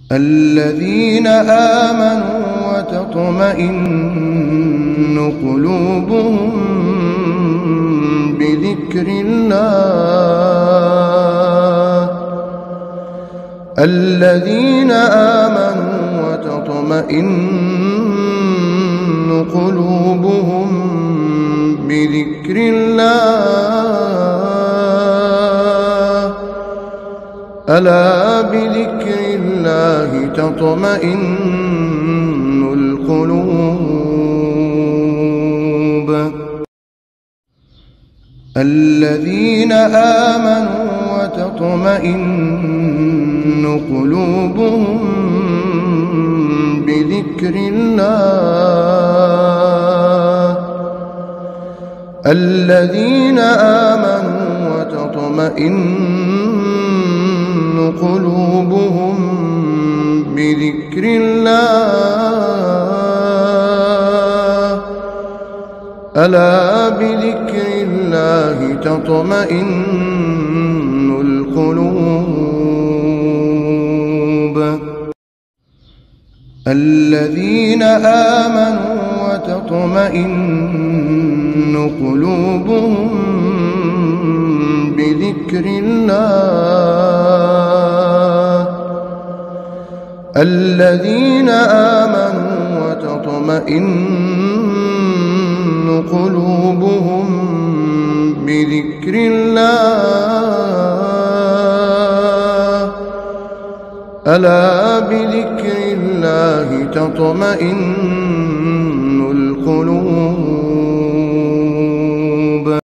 الذين آمنوا وتطمئن قلوبهم بذكر الله. الذين آمنوا وتطمئن قلوبهم بذكر الله. ألا بذكر الله تطمئن القلوب. الذين آمنوا وتطمئن قلوبهم بذكر الله. الذين آمنوا وتطمئن قلوبهم بذكر الله. ألا بذكر الله تطمئن القلوب. الذين آمنوا وتطمئن قلوبهم بذكر الله. الذين آمنوا وتطمئن قلوبهم بذكر الله. ألا بذكر الله تطمئن